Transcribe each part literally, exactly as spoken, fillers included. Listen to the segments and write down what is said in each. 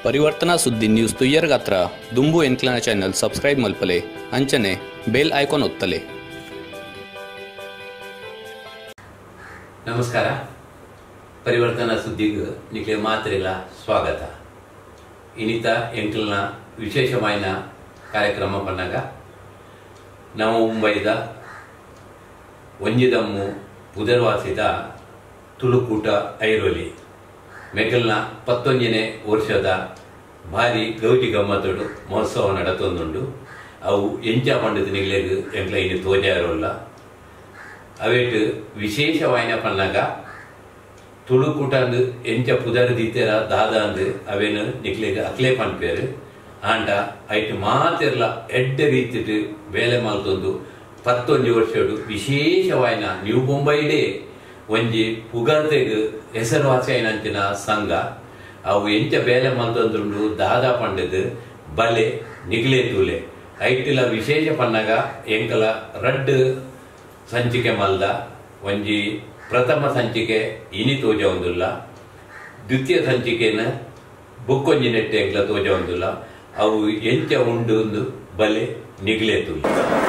ಪರಿವರ್ತನಾ ಸುದ್ದಿ ನ್ಯೂಸ್ ತುಯ್ಯರ್ ಗಾತ್ರ ದುಂಬು ಎಂಕ್ಲನ ಚಾನೆಲ್ ಸಬ್ಸ್ಕ್ರೈಬ್ ಮಲ್ಪಲೆ ಅಂಚನೆ ಬೆಲ್ ಐಕಾನ್ ಒತ್ತಲೆ. ನಮಸ್ಕಾರ. ಪರಿವರ್ತನಾ ಸುದ್ದಿಗೆ ನಿಮಗೆ ಮಾತ್ರೆಲ್ಲ ಸ್ವಾಗತ. ಇನ್ನಿತ ಎಂಕ್ಲನ ವಿಶೇಷమైన ಕಾರ್ಯಕ್ರಮ ಬಂದಾಗ ನಾವು ಮುಂಬೈದ ಒಂಜಿದಮ್ಮು ಪುದರ್ವಾಸಿದ ತುಳುಕೂಟ ಐರೋಲಿ ಮೆಕಲ್ನ ಪತ್ತೊಂಜನೇ ವರ್ಷದ ಭಾರಿ ಗೌಜಿ ಗಮ್ಮತ್ತುಡು ಮಹೋತ್ಸವ ನಡತೊಂದುಂಡು. ಅವು ಎಂಚ ಪಂಡದ ನಿಗ್ಲೆಗ್ ಎಂಕ್ಲ ಇನ್ನು ತೋಜಾರೋಲ್ಲ ಅವೇಟ್ ವಿಶೇಷವಾಯಿನ ಪನ್ನಾಗ ತುಳುಕೂಟಂದು ಎಂಚ ಪುದರ್ ದೀತೆರ ದಾದ ಅಂದು ಅವೇನು ನಿಕ್ಲೆಗ್ ಅಕ್ಲೆ ಪನ್ಪೇರು ಆಂಡ ಐಟ್ ಮಾತೆರ್ಲ ಎಡ್ಡ ರೀತಿಟ್ ಬೇಲೆ ಮಲ್ತೊಂದು ಪತ್ತೊಂಜು ವರ್ಷಡು ವಿಶೇಷವಾಯಿನ ನ್ಯೂ ಮುಂಬೈಡೆ ಒಂಜಿ ಪುಗರ್ತೆಗ್ ಹೆಸರುವಾಸಿಯಂಚಿನ ಸಂಘ ಅವು ಎಂಚ ಬೇಲೆ ಮಲ್ತೊಂದುಂಡು ದಾದಾ ಪಂಡದ್ ಬಲೆ ನಿಗ್ಲೆ ತೂಲೆ ಐಟಿಲ ವಿಶೇಷ ಪನ್ನಗ ಎಂಕಲ ರಡ್ ಸಂಚಿಕೆ ಮಲ್ದ ಒಂಜಿ ಪ್ರಥಮ ಸಂಚಿಕೆ ಇನಿ ತೋಜ ಒಂದುಲ್ಲ, ದ್ವಿತೀಯ ಸಂಚಿಕೆನ ಬುಕ್ಕೊಂಜಿ ನೆಟ್ಟೆ ಎಂಕ್ಲ ತೋಜ ಒಂದುಲ್ಲ. ಅವು ಎಂಚ ಉಂಡು ಬಲೆ ನಿಗ್ಲೆ ತೂಲೆ.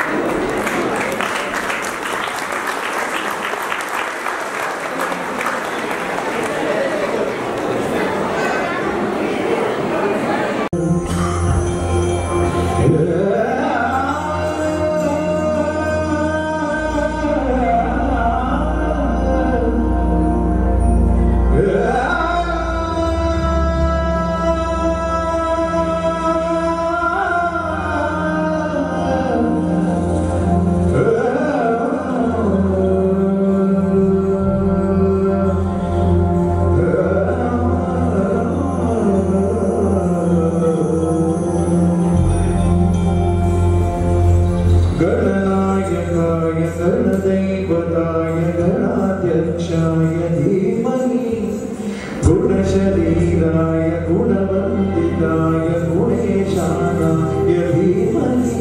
गुणशरीराय गुणवन्दिताय गुणेशानाय धीमहि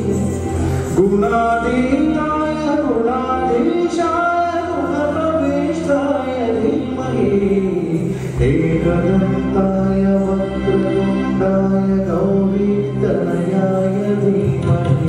गुणातीताय गुणाधीशाय गुणप्रविष्टाय धीमहि एकदन्ताय वक्रतुण्डाय गौरीतनयाय धीमहि.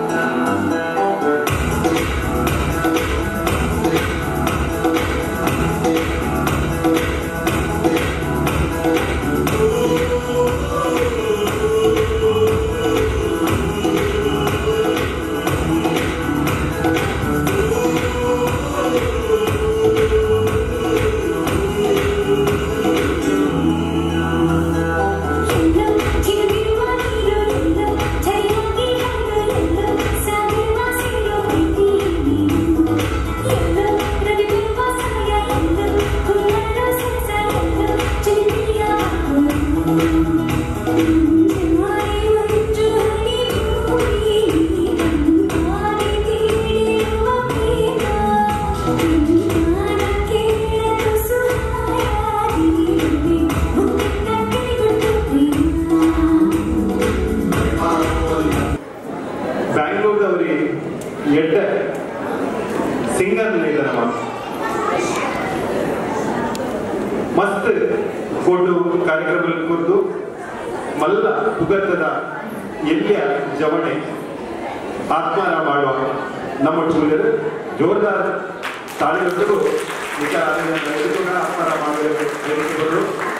ಮಸ್ತ್ ಕೊಟ್ಟು ಕಾರ್ಯಕ್ರಮ ಕುರಿತು ಮಲ್ಲ ಪುಗರ್ತದ ಎಲ್ಲಿಯ ಜವಣೆ ಆತ್ಮಾನ ಮಾಡುವ ನಮ್ಮ ಟೂಲರ್ ಜೋರ್ದಾರ್ ತಾಳಿಗಳು ವಿಚಾರ ಆತ್ಮಾನ ಮಾಡುವರು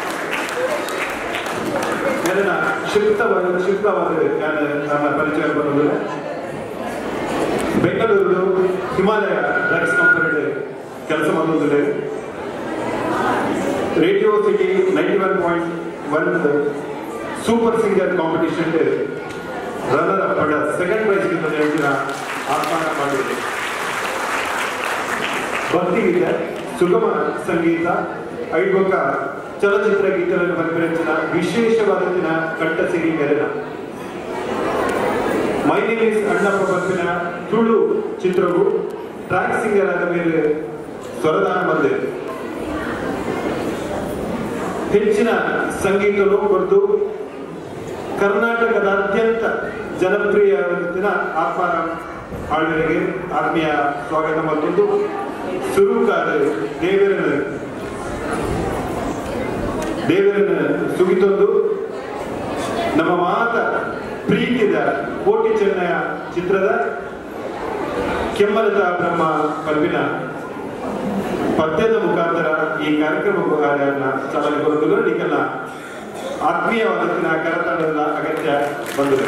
ನನ್ನ ಕ್ಷಿಪ್ತವಾದ ಕ್ಷಿಪ್ತವಾದ ನನ್ನ ಪರಿಚಯ ಬರುವುದು ಬೆಂಗಳೂರು ಹಿಮಾಲಯ ಡ್ರಗ್ಸ್ ಕಂಪನಿ ಕೆಲಸ ಮಾಡುವುದಿಲ್ಲ. Radio city ninety one point one super singer competition runner up ಪಡ ಸೆಕೆಂಡ್ ಪ್ರೈಸ್ ಗಿಂತ ಆಹ್ವಾನ ಮಾಡಿದೆ. ಭಕ್ತಿಗೀತೆ, ಸುಗಮ ಸಂಗೀತ, ಐವಕ ಚಲಚಿತ್ರ ಗೀತೆಗಳನ್ನು ಪರಿಪರಿಸಿದ ವಿಶೇಷವಾದ ಕಂಠ ಸಿಂಗಿಂಗರಿನ ಮೈ ನೇಮ್ ಇಸ್ ಅಣ್ಣಪ್ಪ ಬಸ್ಸಿನ ತುಳು ಚಿತ್ರವು ಟ್ರ್ಯಾಕ್ ಸಿಂಗರ್ ಆದ ಮೇಲೆ ಸ್ವರದಾನ ಬಂದಿದೆ. ಹೆಚ್ಚಿನ ಸಂಗೀತವನ್ನು ಕುರಿತು ಕರ್ನಾಟಕದಾದ್ಯಂತ ಜನಪ್ರಿಯ ಆಹ್ವಾನ ಆಳ್ವರಿಗೆ ಆತ್ಮೀಯ ಸ್ವಾಗತ. ಮತ್ತೊಂದು ಸುರುಕಾದ ದೇವರನ್ನು ದೇವರನ್ನು ಸುಗಿತೊಂದು ನಮ್ಮ ಮಾತ ಪ್ರೀತಿದ ಕೋಟಿ ಚೆನ್ನಯ ಚಿತ್ರದ ಕೆಮ್ಮಲತಾ ಬ್ರಹ್ಮ ಪಲ್ವಿನ ಪದ್ಯದ ಮುಖಾಂತರ ಈ ಕಾರ್ಯಕ್ರಮ ಚಾಲನೆಗೊಳ್ಳುವುದು ಈಗೆಲ್ಲ ಆತ್ಮೀಯವಾದ ಕರತಾಡದ ಅಗತ್ಯ ಬಂದಿದೆ.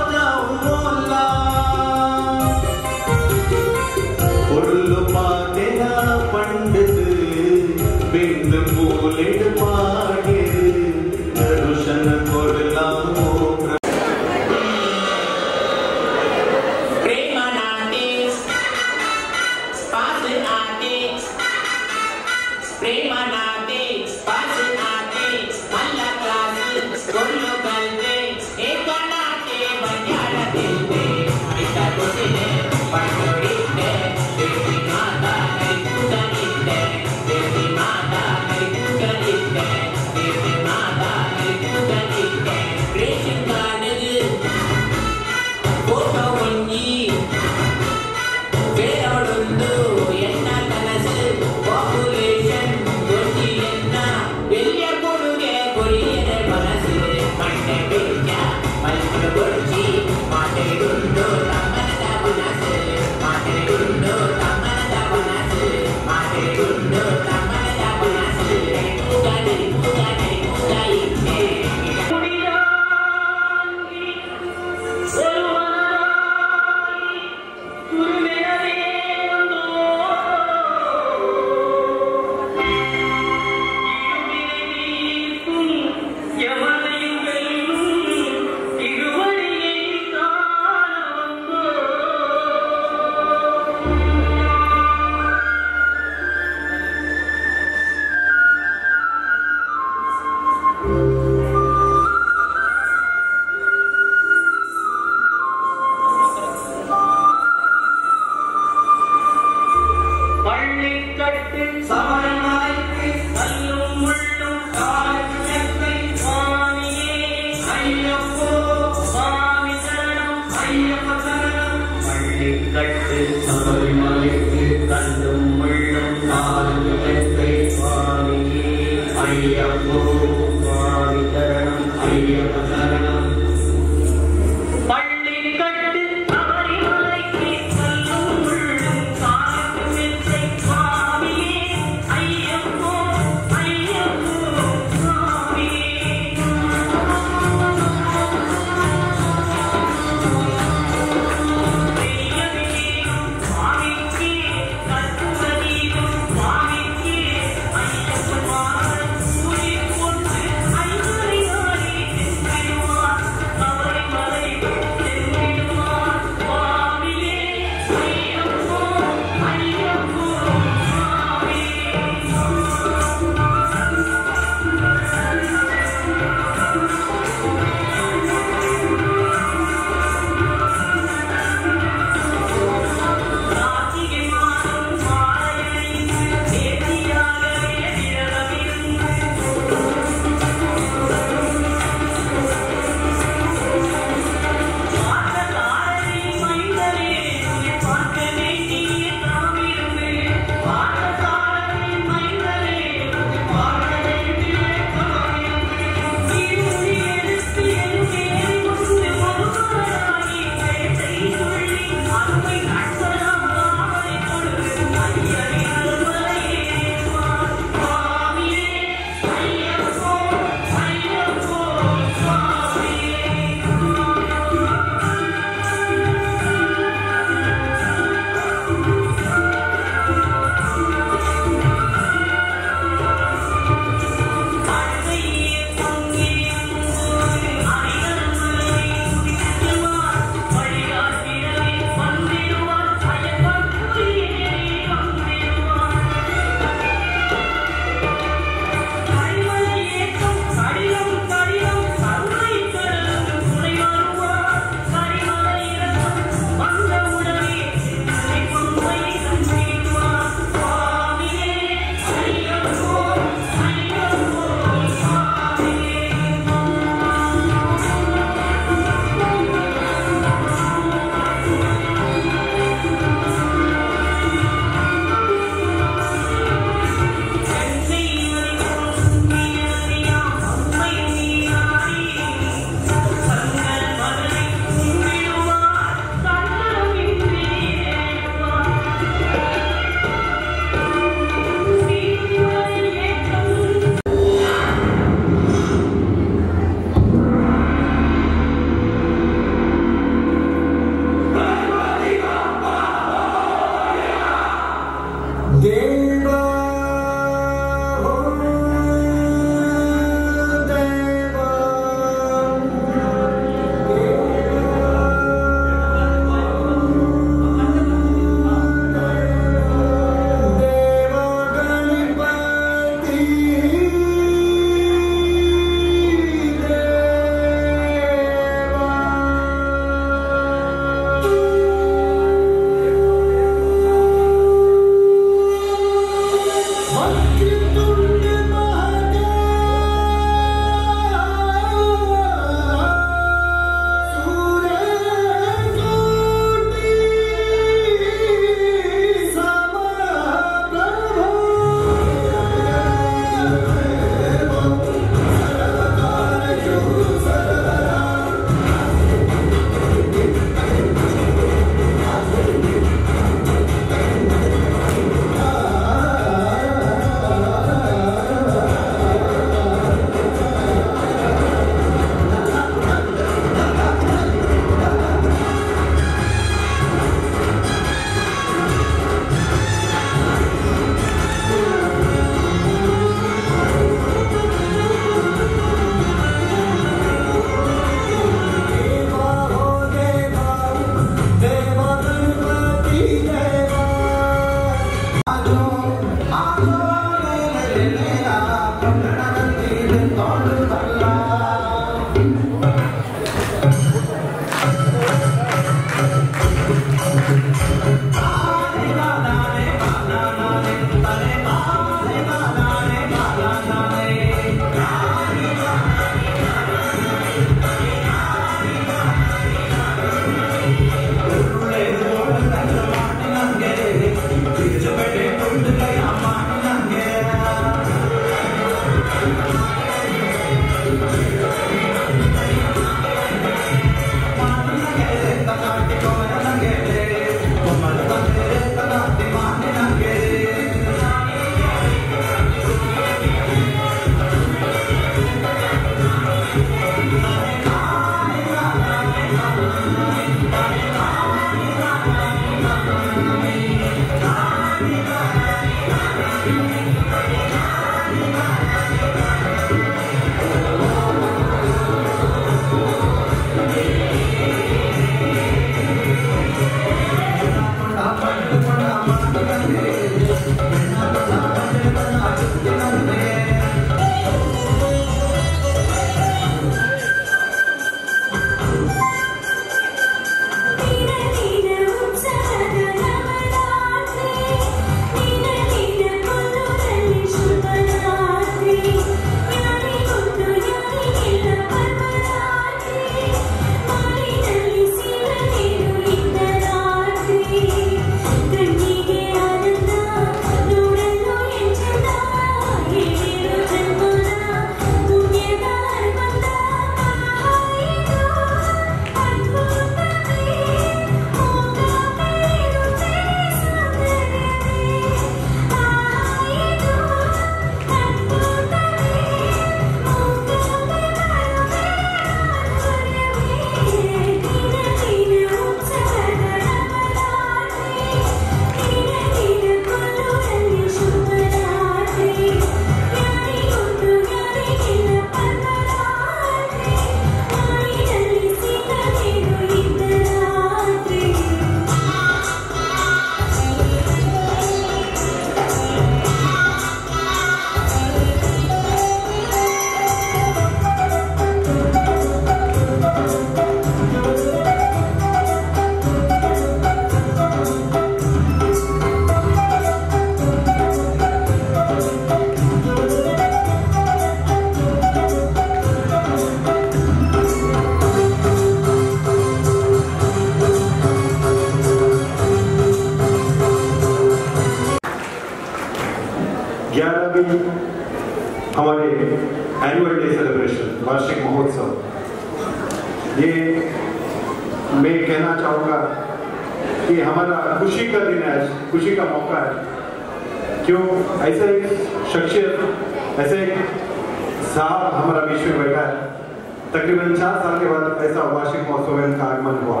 हमारे एनुअल डे सेलिब्रेशन, वार्षिक महोत्सव, ये मैं कहना चाहूँगा कि हमारा खुशी का दिन है, खुशी का मौका है। क्यों? ऐसे एक शख्सियत, ऐसे एक साहब हमारा बीच में बैठा है। तकरीबन चार साल के बाद ऐसा वार्षिक महोत्सव में इनका आगमन हुआ।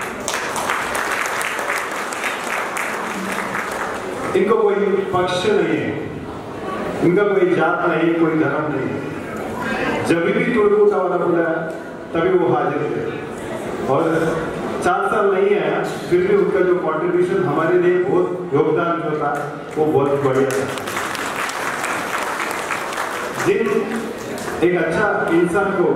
इनको कोई पक्ष नहीं है, इनका कोई जात नहीं, कोई धर्म नहीं। जब भी तुलकूटा वाला बोला तभी वो हाजिर थे, और चार साल नहीं है फिर भी उनका जो कंट्रीब्यूशन हमारे लिए बहुत योगदान जो था वो बहुत बढ़िया था। जिन एक अच्छा इंसान को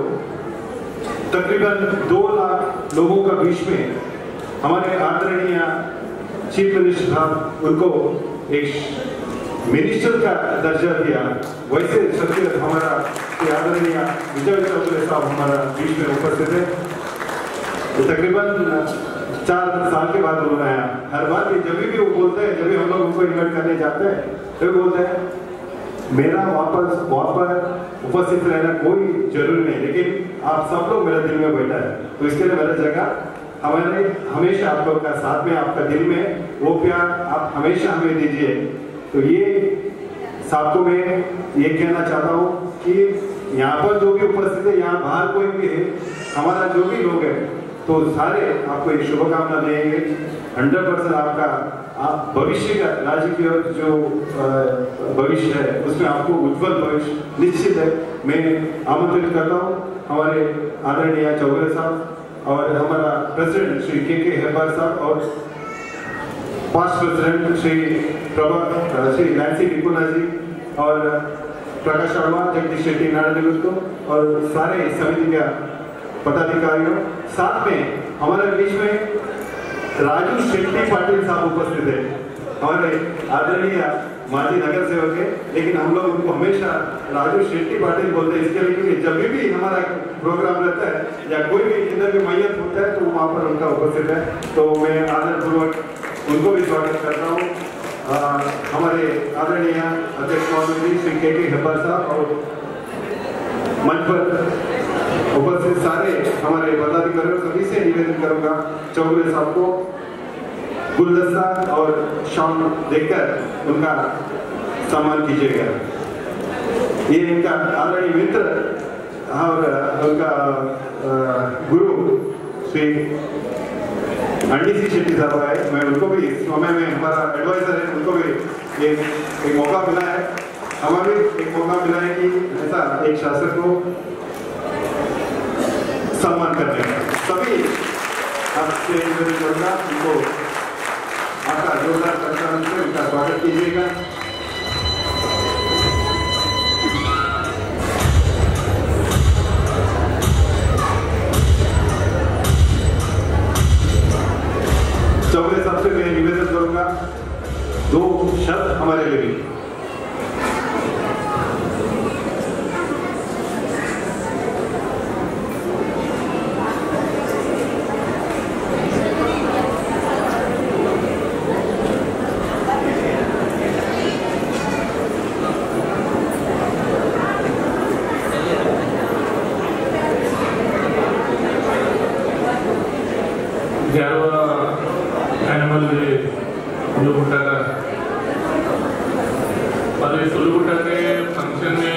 तकरीबन दो लाख लोगों का बीच में हमारे आदरणीय चीफ मिनिस्टर साहब उनको एक मिनिस्टर का दर्जा दिया, वैसे शख्सियत हमारा आदरणीय विजय चौधरी साहब हमारा बीच में उपस्थित है। तो तकरीबन चार साल के बाद उन्होंने आया। हर बार भी जब भी वो बोलते हैं, जब भी हम लोग उनको इन्वाइट करने जाते हैं तो बोलते हैं मेरा वापस वापस उपस्थित रहना कोई जरूरी नहीं, लेकिन आप सब लोग मेरे दिल में बैठा है, तो इसके लिए मेरा जगह हमारे हमेशा आप लोग का साथ में, आपका दिल में वो प्यार आप हमेशा हमें दीजिए। तो ये साहब को मैं ये कहना चाहता हूँ कि यहाँ पर जो भी उपस्थित है, यहाँ बाहर कोई भी है, हमारा जो भी लोग है, तो सारे आपको एक शुभकामना देंगे। हंड्रेड परसेंट आपका आप भविष्य का राजकीय जो भविष्य है उसमें आपको उज्जवल भविष्य निश्चित है। मैं आमंत्रित करता हूँ हमारे आदरणीय चौधरी साहब और हमारा प्रेसिडेंट श्री के के हेब्बार साहब और past president Shri Prabha Shri Nancy Dicona ji और प्रकाश शर्मा, जगदीश शेट्टी, नारायण को और सारे समिति के पदाधिकारियों, साथ में हमारे बीच में राजू शेट्टी पाटिल साहब उपस्थित है, हमारे आदरणीय माजी नगर सेवक है, लेकिन हम लोग उनको हमेशा राजू शेट्टी पाटिल बोलते हैं इसके लिए क्योंकि जब भी हमारा प्रोग्राम रहता है या कोई भी इधर भी मैयत होता है तो वहाँ पर उनका उपस्थित है। तो मैं आदरपूर्वक उनको भी स्वागत करता हूँ। हमारे आदरणीय अध्यक्ष महोदय श्री के के हेब्बार साहब और मंच पर उपस्थित सारे हमारे पदाधिकारियों सभी से निवेदन करूंगा चौधरी साहब को गुलदस्ता और शाम देकर उनका सम्मान कीजिएगा। ये इनका आदरणीय मित्र और उनका गुरु श्री अंडीसी शेट्टी साहब है, मैं उनको भी इस समय में हमारा एडवाइजर है, उनको भी एक, एक मौका मिला है, हमें भी एक मौका मिला है कि ऐसा एक शासक को सम्मान करने का। सभी आपसे निवेदन करूंगा उनको आपका जोरदार करतान से उनका स्वागत कीजिएगा। चौधरी साहब से मैं निवेदन करूंगा दो शब्द हमारे लिए भी। एनुअल डे तुलकूटा का और इस तुलकूटा के फंक्शन में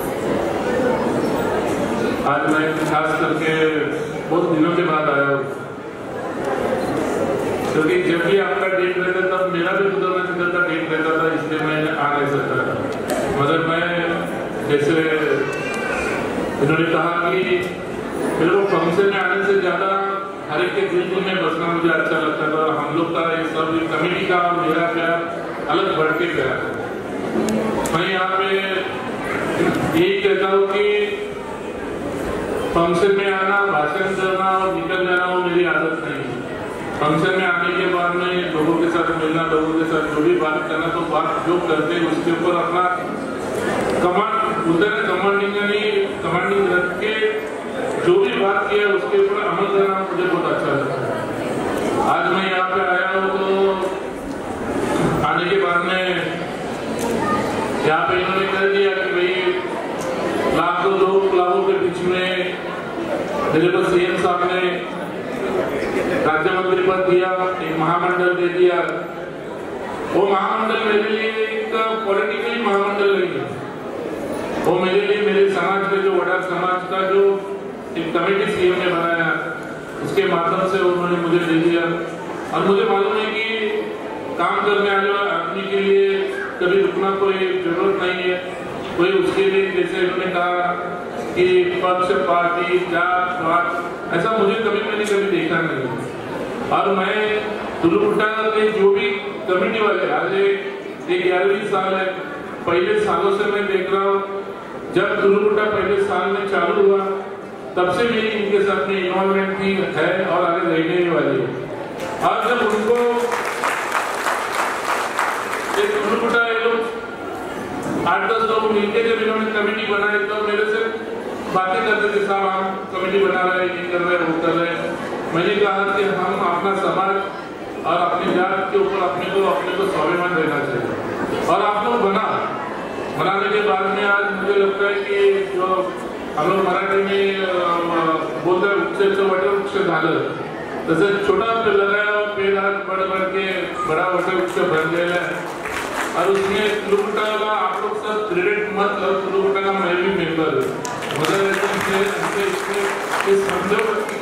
आज मैं खास करके बहुत दिनों के बाद आया हूँ, क्योंकि जब भी आपका डेट रहता तब मेरा भी गुजरना चिंता का डेट रहता था, इसलिए मैं आ नहीं सकता था। मगर मैं जैसे इन्होंने कहा कि मेरे को फंक्शन में आने से ज्यादा हर एक के दिल में बसना मुझे अच्छा लगता था। हम लोग का ये सब कमेटी का मेरा प्यार अलग बढ़ के प्यार है। मैं यहाँ पे यही कहता हूँ कि फंक्शन में आना, भाषण करना और निकल जाना वो मेरी आदत नहीं है। फंक्शन में आने के बाद में लोगों के साथ मिलना, लोगों के साथ जो भी बात करना, तो बात जो करते हैं उसके ऊपर अपना कमांड उधर कमांडिंग नहीं कमांडिंग रख के जो भी बात किया उसके ऊपर अमल करना मुझे बहुत अच्छा लगता है। आज मैं यहाँ पे आया हूँ तो आने के बाद में यहाँ पे इन्होंने कह दिया कि भाई मेरे को सीएम साहब ने राज्य मंत्री पद दिया, एक महामंडल दे दिया। वो महामंडल मेरे लिए एक पॉलिटिकली महामंडल नहीं है, वो मेरे लिए मेरे समाज के जो वड़ा समाज का जो एक कमेटी सीएम ने बनाया, उसके माध्यम से उन्होंने मुझे दे दिया। और मुझे मालूम है कि काम करने आने वाले आदमी के लिए कभी रुकना कोई जरूरत नहीं है। कोई उसके लिए जैसे उन्होंने कहा कि पक्ष पार्टी जात पात, ऐसा मुझे कभी मैंने कभी देखा नहीं। और मैं तुलुकुटा के जो भी कमेटी वाले आज एक ग्यारहवीं साल है, पहले सालों से मैं देख रहा हूँ, जब तुलुकुटा पहले साल में चालू हुआ तब से मेरी इनके साथ में इन्वॉल्वमेंट थी है और आगे रहने वाली है। और जब उनको एक तुलुकुटा लोग आठ दस लोग मिलकर जब इन्होंने कमेटी बनाई तो मेरे से बातें करते थे, साहब हम कमेटी बना रहे हैं, ये कर रहे हैं, वो कर रहे हैं। मैंने कहा कि हम अपना समाज और अपनी जात के ऊपर अपने को अपने को स्वाभिमान देना चाहिए। और आप लोग बना बनाने के बाद में आज मुझे लगता है कि जो हम लोग मराठी में बोलते हैं वृक्ष वटवृक्ष झालं, तसं छोटा लगाया पेड़ हाथ बढ़ बढ़ के बड़ा वटवृक्ष बन गया है। और उसमें तुलुकुटा का आप लोग सब क्रेडिट मत लो, तुलुकुटा का मैं भी मेंबर हूँ। मतलब समझो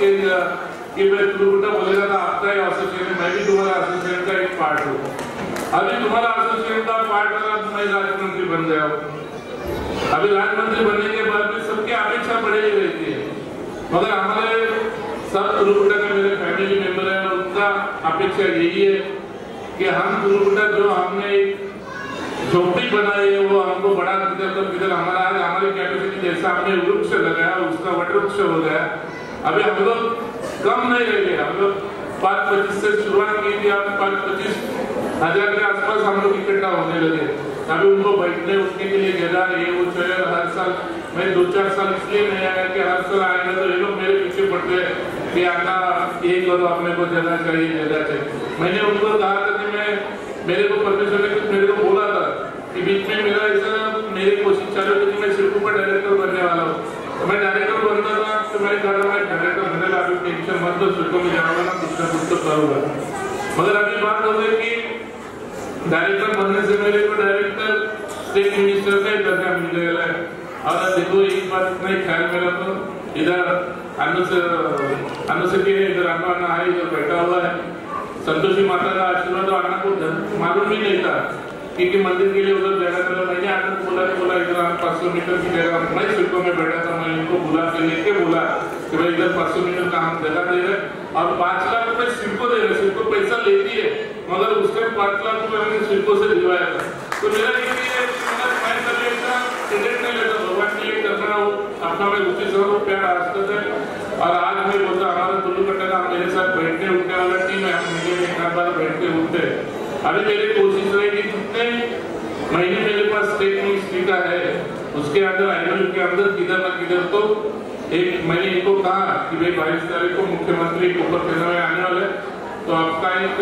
कि मैं तुलुकुटा बोलेगा था आपका ही एसोसिएशन, मैं भी तुम्हारा एसोसिएशन का एक पार्ट हूँ। अभी तुम्हारा एसोसिएशन का पार्ट अगर मैं राज्य मंत्री बन गया हूँ, अभी राज्य मंत्री बनने के बाद में सबकी अपेक्षा बढ़ेगी रहती है, मगर हमारे सब तुलुकुटा के मेरे फैमिली मेंबर है, उनका अपेक्षा यही है कि हम तुलुकुटा जो हमने एक झोपड़ी बनाई है वो हमको बड़ा किधर तो किधर हमारा आज हमारी कैपेसिटी जैसा हमने वृक्ष लगाया उसका वटवृक्ष हो गया। अभी हम लोग कम नहीं रह गए, हम लोग पाँच पच्चीस से शुरुआत की थी, आज पाँच पच्चीस हजार के आसपास हम लोग इकट्ठा होने लगे। अभी उनको बैठने उठने के लिए जगह ये वो चाहिए। हर साल मैं दो चार साल इसलिए नहीं आया कि हर साल आएगा तो ये लोग मेरे पीछे पड़ते हैं कि आना ये करो, अपने को जगह चाहिए जगह चाहिए। मैंने उनको कहा था कि मैं मेरे को परमेश्वर ने मेरे को बोला था कि बीच में मेरा ऐसा मेरी कोशिश चालू थी कि मैं सिर्फ ऊपर डायरेक्टर बनने वाला हूँ। तो मैं डायरेक्टर बनता था तो मैंने कहा मैं डायरेक्टर बनने लगा, अभी टेंशन मत दो, सिर्फ में जाऊंगा ना कुछ ना कुछ तो करूंगा। मगर अभी बात हो गई कि डायरेक्टर बनने से मेरे को डायरेक्टर स्टेट मिनिस्टर का ही दर्जा मिल गया है। और देखो एक बात इतना ही ख्याल में रखो, इधर अनु से अनु से इधर अन्ना अन्ना है, इधर बैठा हुआ है। संतोषी माता का आशीर्वाद अन्ना को मालूम ही नहीं था क्योंकि मंदिर के लिए उधर जगह मिला। मैंने अन्ना को बोला बोला इधर पाँच सौ मीटर की जगह, मैं सिल्को में बैठा था, मैं इनको बुला के लेके बोला कि भाई इधर पाँच सौ मीटर का हम जगह दे रहे और पाँच लाख रुपए सिल्को दे रहे। सिल्को पैसा लेती है मगर उसके पाँच लाख रुपए हमने सिल्को से दिलवाया था। तो मेरा ये मैं कभी ऐसा टिकट नहीं लेता, भगवान के लिए करना हो अपना, मैं उसी समय प्यार आस्था है। और आज मैं बोलता हमारा तुलुकुटा का मेरे साथ बैठने उठने वाला टीम है, हम महीने में एक बार बैठते उठते। अभी मेरी कोशिश रहेगी जितने महीने मेरे पास स्टेट मिनिस्ट्री का है उसके अंदर एनुअल के अंदर किधर न किधर तो एक मैंने इनको कहा कि भाई बाईस तारीख को मुख्यमंत्री के ऊपर चुनाव आने वाले, तो आपका एक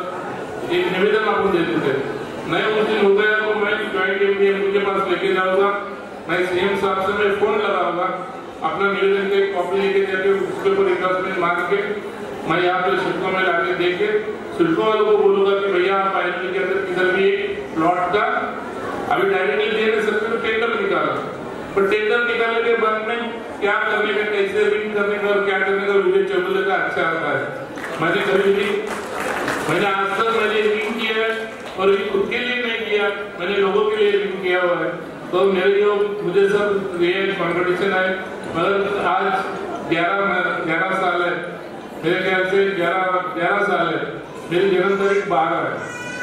एक निवेदन आपको दे देते। नए उस दिन हो गया तो मैं ज्वाइंट एमडीएम के पास लेके जाऊंगा, मैं सीएम साहब से मैं फोन लगाऊंगा, अपना निवेदन की कॉपी लेके जाके उसके ऊपर एडजस्टमेंट मांग के मैं यहाँ पे सिल्को में लाके देके सिल्को वालों को बोलूंगा कि भैया आप आईएनएल के अंदर किधर भी प्लॉट का अभी डायरेक्टली दे नहीं सकते तो टेंडर निकाला, पर टेंडर निकालने के बाद में क्या करने का, कैसे रिंग करने का और क्या करने का वीडियो चैनल का अच्छा आता है। मैंने कभी भी मैंने आज तक मैंने रिंग किया है और ये खुद के लिए नहीं किया, मैंने लोगों के लिए रिंग किया हुआ है। तो मेरे जो मुझे सब ये कॉम्पिटिशन है, मगर आज ग्यारह ग्यारह साल है मेरे ख्याल से, ग्यारह ग्यारह साल है। मेरी जन्म तारीख बारह है,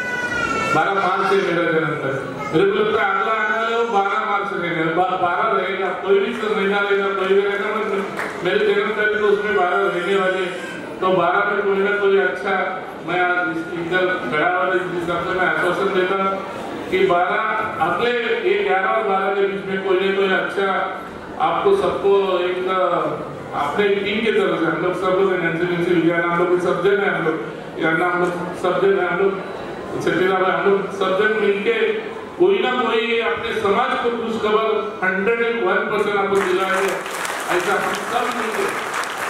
बारह मार्च से मेरा जन्म तारीख। मेरे को लगता है अगला आने वाले वो बारह मार्च से रहेगा, बारह रहेगा, कोई भी महीना रहेगा, कोई भी रहेगा, मेरे जन्म तारीख तो उसमें बारह रहने वाले। तो बारह में कोई ना कोई अच्छा मैं आज इधर गया वाले जिस हिसाब से मैं आश्वासन देता कि बारह अगले एक ग्यारह और बारह के बीच में कोई ना कोई अच्छा आपको सबको एक अपने टीम की तरफ से हम लोग सब लोग नैन्सी नैन्सी विजयाना हम लोग सब जन है, हम लोग याना हम लोग सब जन है, हम लोग सत्यनारायण भाई हम लोग सब जन मिलके कोई ना कोई अपने समाज को खुश खबर हंड्रेड एंड वन परसेंट आपको दिलाए, ऐसा हम सब मिलके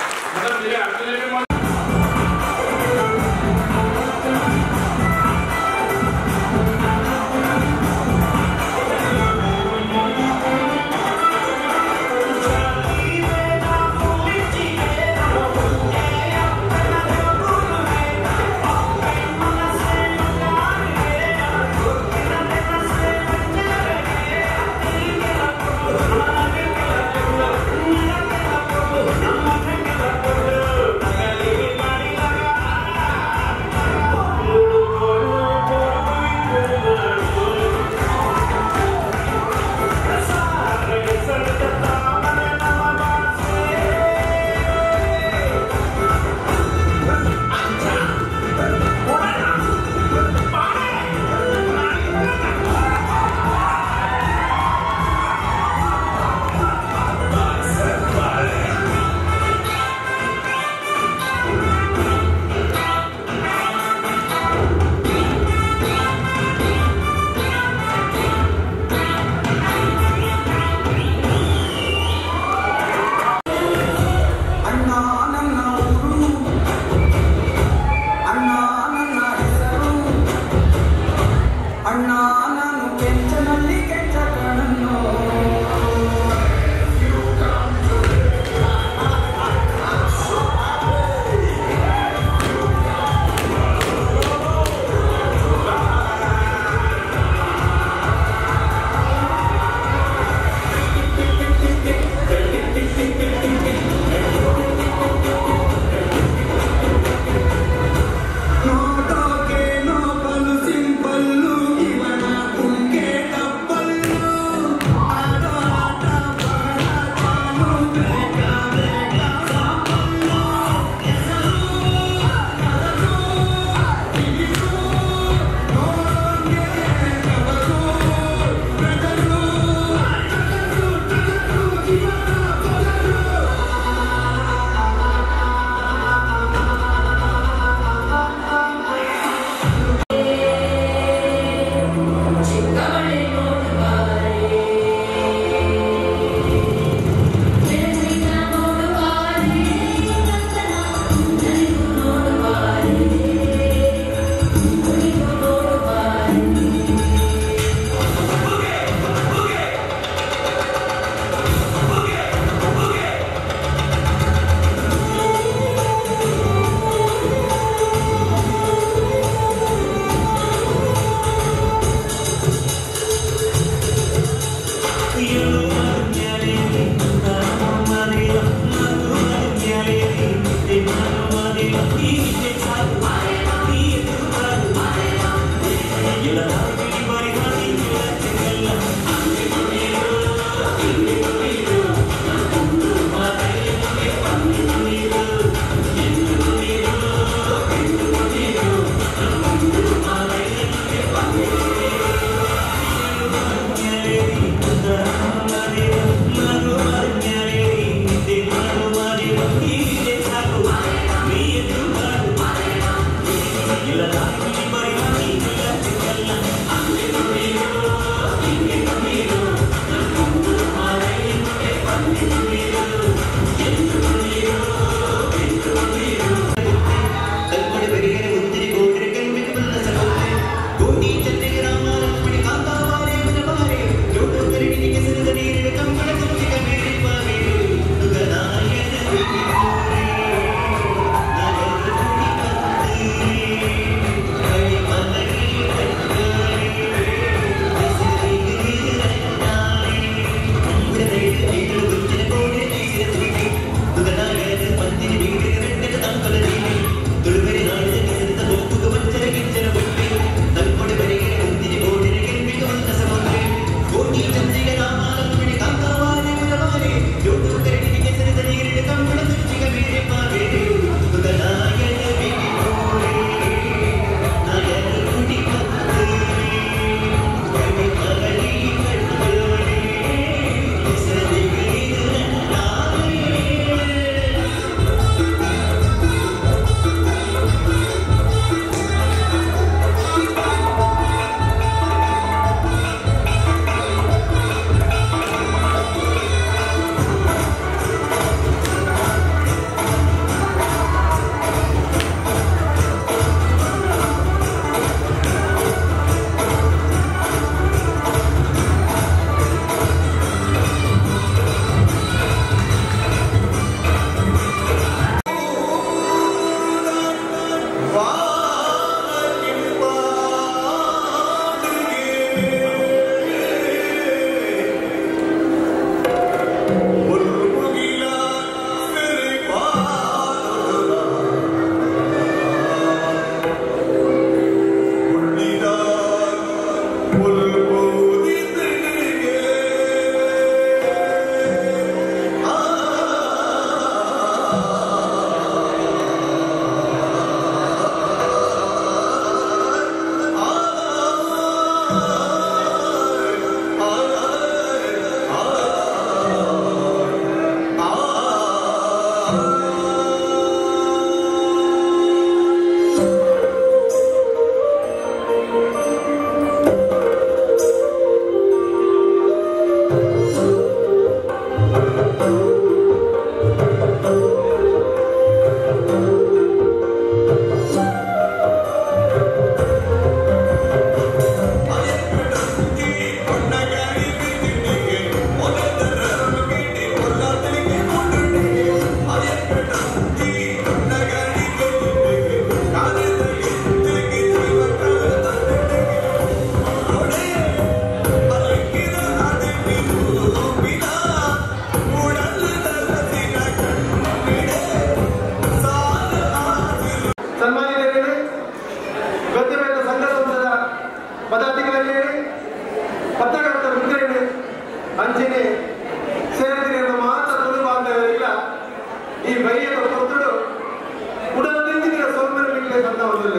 ಕೊಟ್ಟರು ಉಡಲಿಂದಿನ ಸೌಂದರ್ಯಕ್ಕೆ ಅಂತ ಒಂದಿಲ್ಲ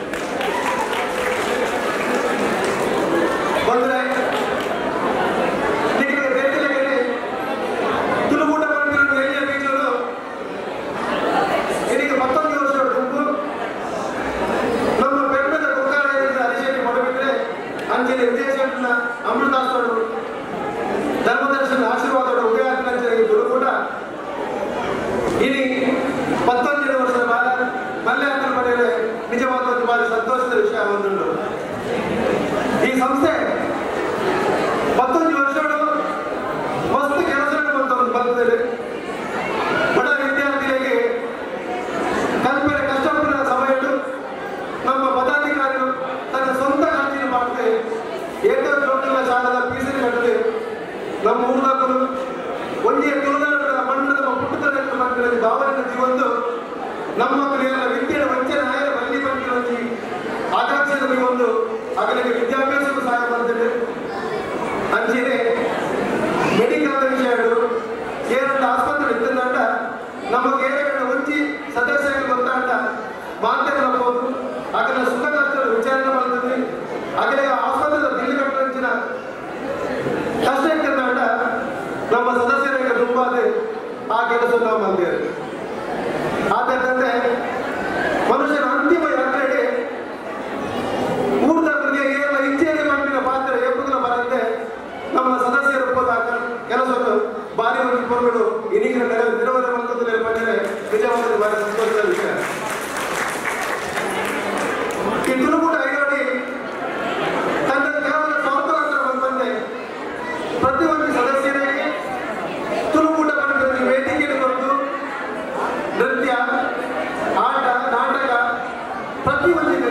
ಬಂದ್ರೆ ನಿಮಗೆ ಬೇಕಿಲ್ಲ ತುಳುಕೂಟ ಬಂದಿರೋ ಎಣ್ಣೆ ಬೀಜಗಳು ಇದಕ್ಕೆ ಮತ್ತೊಂದು ವರ್ಷ ಗುಂಪು ನಮ್ಮ ಬೆಟ್ಟದ ಕುಕ್ಕಾಲಯದಿಂದ ಅರಿಶೇರಿ ಮಾಡಬಿಟ್ರೆ ಅಂಜಲಿ ವಿಜಯಶೇಖರನ ಅಮೃತಾಸ್ತರು ಧರ್ಮದರ್ಶನ ಆಶೀರ್ವಾದ ಉದಯಾತ್ಮಂಚರಿಗೆ ತುಳುಕೂಟ ಇಡೀ ಪತ್ತೊಂದನೇ ವರ್ಷದ ಬಾಲ ಮಲ್ಯಾತ್ರ ಪಡೆಯಲು ನಿಜವಾದ ಒಂದು ಬಾರಿ ಸಂತೋಷದ ವಿಷಯ ಒಂದುಂಟು. ಈ ಸಂಸ್ಥೆ ಮತ್ತೊಂದು ವರ್ಷಗಳು ಮಸ್ತ್ ಕೆಲಸಗಳು ಬಂದು ಬಂದಿದೆ. ಬಡ ವಿದ್ಯಾರ್ಥಿಗಳಿಗೆ ಕಲ್ಪನೆ ಕಷ್ಟಪಡುವ ಸಮಯಗಳು ನಮ್ಮ ಪದಾಧಿಕಾರಿಗಳು ತನ್ನ ಸ್ವಂತ ಖರ್ಚಿನ ಮಾಡದೆ ಏಕೋ ದೊಡ್ಡ ಶಾಲದ ಫೀಸಿನ ಕಟ್ಟದೆ ನಮ್ಮ ಊರಗಳು ಒಂದೇ ತುಳುನಾಡಿನ ಮಣ್ಣದ ಪುಟ್ಟದ ಮಕ್ಕಳಿಗೆ ಭಾವನೆ ಜೀವಂದು ನಮ್ಮ ಮಕ್ಕಳಿಗೆಲ್ಲ ವಿದ್ಯೆಯ ವಂಚನೆ ಆಯ ಬಲ್ಲಿ ಬಂದಿರೋದು ಆಕಾಂಕ್ಷೆಯಲ್ಲಿ ಒಂದು ಅವರಿಗೆ ವಿದ್ಯಾಭ್ಯಾಸಕ್ಕೂ ಸಹಾಯ ಮಾಡ್ತೇವೆ. ಅಂಚೆನೆ ಮೆಡಿಕಲ್ ವಿಷಯಗಳು ಏನೆಲ್ಲ ಆಸ್ಪತ್ರೆ ಇದ್ದಂತ ನಮಗೆ ಒಂಚಿ ಸದಸ್ಯರಿಗೆ ಗೊತ್ತಾಟ ಮಾತಾಡಬಹುದು ಆಗಲ ಸುಖ ಕಷ್ಟಗಳು ವಿಚಾರಣೆ ಮಾಡ್ತದೆ. ಆಗಲೇ ಆಸ್ಪತ್ರೆ ಬಿಲ್ ಕಟ್ಟಿನ ಕಷ್ಟ ಇರ್ತಂತ ನಮ್ಮ ಸದಸ್ಯರಿಗೆ ತುಂಬ ಆ ಕೆಲಸ ನಾವು ಮಾಡ್ತೇವೆ. ಆದ್ದರಿಂದ ಮನುಷ್ಯನ ಅಂತಿಮ ಯಾತ್ರೆಗೆ ಊಟದ ಬಗ್ಗೆ ಏನೆಲ್ಲ ಇಚ್ಛೆಯಲ್ಲಿ ಮಾಡಿದ ಪಾತ್ರ ಎಪ್ಪುದರ ಬರಂತೆ ನಮ್ಮ ಸದಸ್ಯರ ಕೆಲಸವನ್ನು ಭಾರಿ ಕೊರಬೇಡು ಇನ್ನೀಗಿನ ನೆರವು ನಿರ್ವಹಣೆ ಮಂತ್ರದಲ್ಲಿ ಬಂದರೆ ನಿಜವಾದ ಭಾರಿ ಸಂತೋಷದ ವಿಷಯ. ಈ ತುಳುಕೂಟ ಐನೋಡಿ ತನ್ನ ಕೇವಲ ಸ್ವಾತಂತ್ರ್ಯ ಬಂದೆ ಪ್ರತಿಯೊಂದು ಸದಸ್ಯರಿಗೆ ತುಳುಕೂಟ ಬಂದ ವೇದಿಕೆಯನ್ನು ಕೊಟ್ಟು ನೃತ್ಯ ಆಟ ನಾಟಕ ಪ್ರತಿಯೊಂದಿದೆ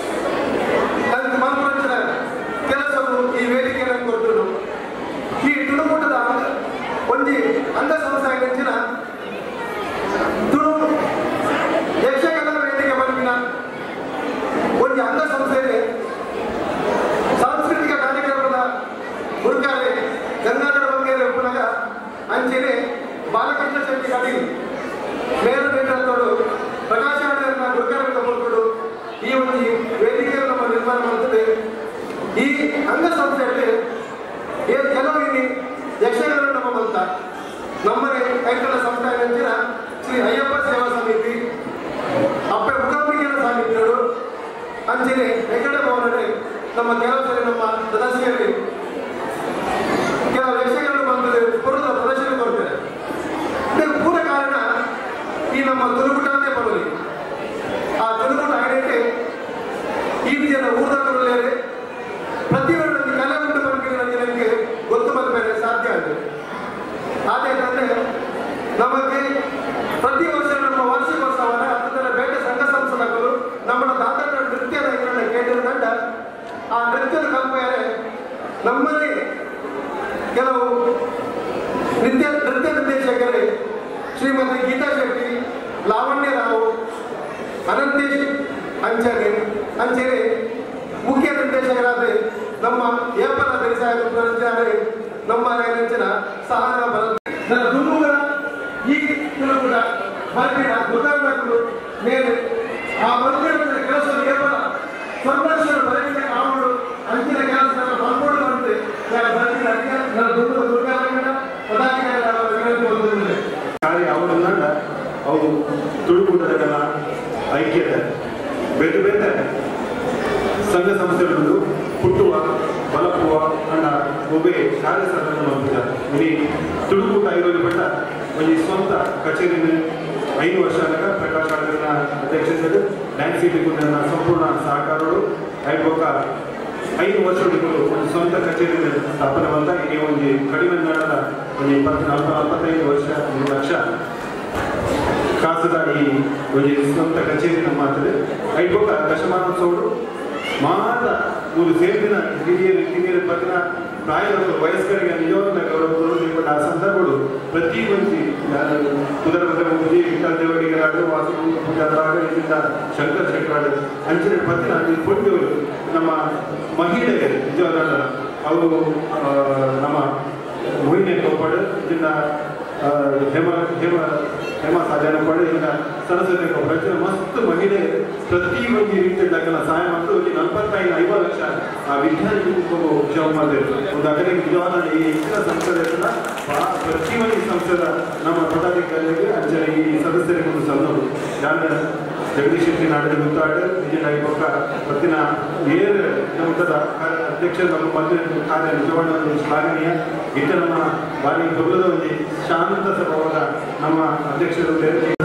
ಅದಕ್ಕೆ ಮನೋರಂಜನ ಕೆಲಸವು ಈ ವೇದಿಕೆಯನ್ನು ಕೊಟ್ಟರು. ಈ ತುಳುಕೂಟದ ಒಂದು ಅಂಗ ಸಂಸ್ಥೆ ಹೆಚ್ಚಿನ ತುಳು ಯಕ್ಷಗಾನ ವೇದಿಕೆ ಬಂದಿನ ಒಂದು ಅಂಗ ಸಂಸ್ಥೆ ಸಾಂಸ್ಕೃತಿಕ ಕಾರ್ಯಕ್ರಮದ ಹುಡುಕಾರೆ ಗಂಗಾಧರ ಬಂಗೇರಿ ಪುನಃ ಅಂಚೆನೆ ಬಾಲಕೃಷ್ಣ ಶೆಟ್ಟಿ ಕಡಿ ಮೇರು ನೇತೃತ್ವಗಳು ಪ್ರಕಾಶ ಹುಡುಕಾರದಿಂದ ಕೊಟ್ಟು ಈ ಒಂದು ವೇದಿಕೆಯನ್ನು ನಮ್ಮ ನಿರ್ಮಾಣ ಮಾಡುತ್ತದೆ. ಈ ಅಂಗಸಂಸ್ಥೆಯಲ್ಲಿ ಏನು ಕೆಲವು ಇಲ್ಲಿ ಯಕ್ಷಗಾನ ನಮ್ಮ ಬಂತ ನಮ್ಮನೆ ಕೈತಲ ಸಂಸ್ಥೆ ಹೆಚ್ಚಿನ ಶ್ರೀ ಅಯ್ಯಪ್ಪ ಸೇವಾ ಸಮಿತಿ ಅಪ್ಪೆ ಮುಖಾಂಬಿಕೆಯ ಸಾನ್ನಿಧ್ಯಗಳು ಅಂಚೆನೆ ಹೆಗಡೆ ಭವನದಲ್ಲಿ ನಮ್ಮ ಕೆಲವು ಸರಿ ನಮ್ಮ ಸದಸ್ಯರಲ್ಲಿ ಕೆಲವು ಯಕ್ಷಗಾನ ಬಂದರೆ ಪುರದ ಪ್ರದರ್ಶನ ಕೊಡ್ತಾರೆ. ಇದಕ್ಕೆ ಪೂರ ಕಾರಣ ಈ ನಮ್ಮ ತುಳುಕೂಟನೇ ಬರಲಿ ಆ ತುಳುಕೂಟ ಐಡೆಂಟಿ ಈ ಜನ ಊರ್ದಾಗಲೇ ಪ್ರತಿಯೊಂದು ಕಲೆ ಉಂಟು ಬಂದಿರೋ ಜನಕ್ಕೆ ಗೊತ್ತು ಬಂದರೆ ಸಾಧ್ಯ ಆಗಿದೆ. ಆದ್ದರಿಂದ ನಮಗೆ ಪ್ರತಿ ವರ್ಷ ನಮ್ಮ ವಾರ್ಷಿಕೋತ್ಸವನ ಅದರ ಬೇಟೆ ಸಂಘ ಸಂಸ್ಥೆಗಳು ನಮ್ಮ ದಾತನ ನೃತ್ಯದ ಇದನ್ನು ಕೇಳಿದಂಡ ಆ ನೃತ್ಯದ ಕಂಪೆಯರೆ ನಮ್ಮಲ್ಲಿ ಕೆಲವು ನೃತ್ಯ ನೃತ್ಯ ನಿರ್ದೇಶಕರೇ ಶ್ರೀಮತಿ ಗೀತಾ ಶೆಟ್ಟಿ, ಲಾವಣ್ಯ ರಾವ್, ಅನಂತೇಶ್ ಅಂಚನೆ ಅಂಚನೆ ಮುಖ್ಯ ನಿರ್ದೇಶಕರಾದ ನಮ್ಮ ಏಪಲ ಬೆಳೆಸಾಯ ನಮ್ಮ ನೆಚ್ಚಿನ ಸಹನ ಬರುತ್ತೆ ನನ್ನ ದುಂಬುಗಳ ಈ ತುಳುಕೂಟ ಬರ್ತಿನ ಗೊತ್ತಾಗಬೇಕು ಮೇಲೆ ಆ ಬಂದಿರುವ ಕೆಲಸ ಏಪಲ ಸಂದರ್ಶನ ಬರಲಿಕ್ಕೆ ಕಾವಲು ಅಂಚಿನ ಕೆಲಸ ಬಂದ್ಕೊಂಡು ಬಂದು ಬರ್ತಿನ ನನ್ನ ದುಂಬುಗಳ ದುರ್ಗಾರಂಗನ ಪದಾಧಿಕಾರಿಗಳ ಕಾರ್ಯ ಅವರನ್ನ ಅವರು ತುಳುಕೂಟದ ಐಕ್ಯತೆ ಬೇರೆ ಬೇರೆ ಸಂಘ ಸಂಸ್ಥೆಗಳು ಹುಟ್ಟುವ ಬಲಪುವ ಅನ್ನ ಒಬ್ಬೇ ಕಾರ್ಯಸಾಧನ ಮಾಡ್ತಾರೆ. ಇಲ್ಲಿ ತುಳುಕೂಟ ಐರೋಲಿ ಬೆಟ್ಟ ಒಂದು ಸ್ವಂತ ಕಚೇರಿನ ಐದು ವರ್ಷ ಪ್ರಕಾಶ್ ಆಡಿನ ಅಧ್ಯಕ್ಷತೆಯಲ್ಲಿ ಡ್ಯಾನ್ಸ್ ಇಟ್ಟುಕೊಂಡ ಸಂಪೂರ್ಣ ಸಹಕಾರಗಳು ಐಬೋಕ ಐದು ವರ್ಷಗಳು ಒಂದು ಸ್ವಂತ ಕಚೇರಿನ ಸ್ಥಾಪನೆ ಬಂದ ಈ ಒಂದು ಕಡಿಮೆ ನಡೆದ ಒಂದು ಇಪ್ಪತ್ತು ನಾಲ್ಕು ನಲವತ್ತೈದು ವರ್ಷ ಮೂರು ಲಕ್ಷ ಖಾಸದಾಗಿ ಒಂದು ಸ್ವಂತ ಕಚೇರಿ ನಮ್ಮ ಮಾಡ್ತದೆ. ಐಬೋಕ ದಶಮಾನೋತ್ಸವಗಳು ಮಾತ್ರ ಮೂರು ಸೇರಿನ ಹಿರಿಯರು ಕಿರಿಯರ ಪತ್ರ ಪ್ರಾಯದವರು ವಯಸ್ಕರಿಗೆ ನಿಜವಾದ ಗೌರವ ಕೊಡುವ ಆ ಸಂದರ್ಭಗಳು ಪ್ರತಿ ಒಂದು ಕುದರ ಪೂಜೆ ವಿಠಲ ದೇವಡಿಗರಾಡು ವಾಸು ಪೂಜಾರಾಗ ಇದರಿಂದ ಶಂಕರ ಶಂಕರಾಡು ಅಂಚಿನ ಪತ್ರ ಇಲ್ಲಿ ಕೊಟ್ಟವರು ನಮ್ಮ ಮಹಿಳೆಯರು ನಿಜವಾದ ಅವರು ನಮ್ಮ ಮೋಹಿನಿ ಗೋಪಾಡು ಇದನ್ನ ಹೇಮ ಹೇಮ हेमा साध्यानं पडे ಈಗ ಸರಸ್ವತಿ ಪ್ರಚನೆ ಮಸ್ತ್ ಮಹಿಳೆ ಪ್ರತಿ ಒಂದು ರೀತಿಯಲ್ಲ ಸಹಾಯ ಮಾಡ್ತು ಇಲ್ಲಿ ನಲವತ್ತೈದು ಐವತ್ತು ಲಕ್ಷ ಆ ವಿದ್ಯಾರ್ಥಿಗಳು ಜಾಬ್ ಮಾಡಿದ್ರು ಒಂದು ಅಕಡೆ ನಿಜವಾದ ಈ ಹೆಚ್ಚಿನ ಸಂಸ್ಥೆಗಳ ಪ್ರತಿ ಒಂದು ಸಂಸ್ಥೆದ ನಮ್ಮ ಪದಾಧಿಕಾರಿಗಳಿಗೆ ಅಂಚನೆ ಈ ಸದಸ್ಯರಿಗೆ ಒಂದು ಸಲ್ಲೋದು ಯಾರು ಜಗದೀಶ್ ಶೆಟ್ಟಿ ನಾಡಿನ ಗೊತ್ತಾಡು ನಿಜವಾಗಿ ಪಕ್ಕ ಪ್ರತಿನ ಏರ್ ನಮ್ಮದ ಅಧ್ಯಕ್ಷರು ನಮ್ಮ ಮಧ್ಯ ಕಾರ್ಯ ನಿಜವಾದ ಒಂದು ಶ್ಲಾಘನೀಯ ಇತ್ತ ನಮ್ಮ ಬಾರಿ ಗೌರವದ ಒಂದು ಶಾಂತ ಸ್ವಭಾವದ ನಮ್ಮ ಅಧ್ಯಕ್ಷರು